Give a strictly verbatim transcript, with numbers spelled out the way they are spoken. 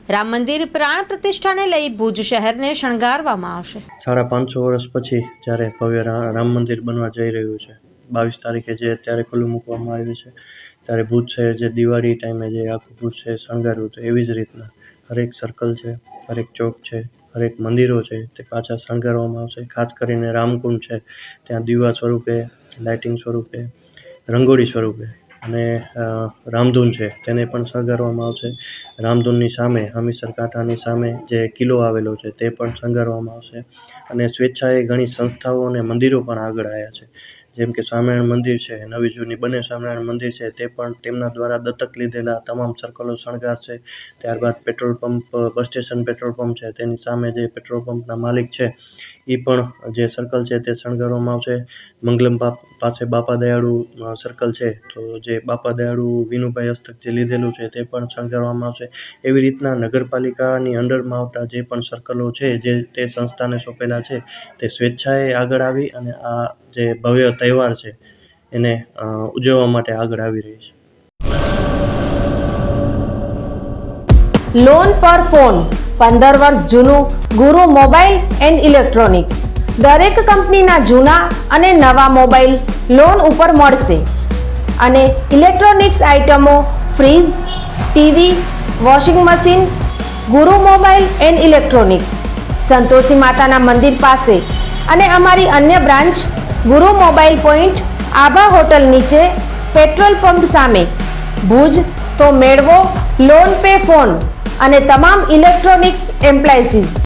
રામ મંદિર પ્રાણ પ્રતિષ્ઠાને લઈ ભુજ શહેરને શણગારવામાં આવશે। સાડા પાંચસો વર્ષ પછી જ્યારે ભવ્ય રામ મંદિર બનવા જઈ રહ્યું છે, બાવીસ તારીખે જે અત્યારે ખુલ્લું મૂકવામાં આવ્યું છે, ત્યારે ભુજ શહેર જે દિવાળી ટાઈમે જે આખું ભુજ શહેર શણગાર્યું હતું, એવી જ રીતના હરેક સર્કલ છે, હરેક ચોક છે, હરેક મંદિરો છે તે પાછા શણગારવામાં આવશે। ખાસ કરીને રામકુંડ છે ત્યાં દીવા સ્વરૂપે, લાઇટિંગ સ્વરૂપે, રંગોળી સ્વરૂપે અને રામધૂન છે તેને પણ શણગારવામાં આવશે। રામધૂનની સામે હમીસર કાંઠાની સામે જે કિલ્લો આવેલો છે તે પણ શણગારવામાં આવશે અને સ્વેચ્છાએ ઘણી સંસ્થાઓ અને મંદિરો પણ આગળ આવ્યા છે, જેમ કે સ્વામિનારાયણ મંદિર છે, નવી જૂની બંને સ્વામિનારાયણ મંદિર છે તે પણ તેમના દ્વારા દત્તક લીધેલા તમામ સર્કલો શણગારશે। ત્યારબાદ petrol pump, bus station petrol pump છે તેની સામે જે પેટ્રોલ પંપના માલિક છે એ પણ જે સર્કલ છે તે શણગારવામાં આવશે। મંગલમ પાસે બાપા દયાળુ સર્કલ છે તો જે બાપા દયાળુ વિનુભાઈ હસ્તક જે લીધેલું છે તે પણ શણગારવામાં આવશે। એવી રીતના નગરપાલિકાની અંડરમાં આવતા જે પણ સર્કલો છે જે તે સંસ્થાને સોંપેલા છે તે સ્વેચ્છાએ આગળ આવી અને આ જે ભવ્ય તહેવાર છે એને ઉજવવા માટે આગળ આવી રહી છે। લોન પર ફોન પંદર વર્ષ જૂનું ગુરુ મોબાઈલ એન્ડ ઇલેક્ટ્રોનિક્સ દરેક કંપનીના જૂના અને નવા મોબાઈલ લોન ઉપર મળશે અને ઇલેક્ટ્રોનિક્સ આઇટમો fridge, TV, washing machine Guru mobile and electronics Santoshi માતાના મંદિર પાસે અને અમારી અન્ય branch Guru mobile point Abha hotel નીચે પેટ્રોલ પંપ સામે ભુજ। તો મેળવો લોન પે ફોન અને તમામ ઇલેક્ટ્રોનિક્સ એપ્લાયન્સીસ।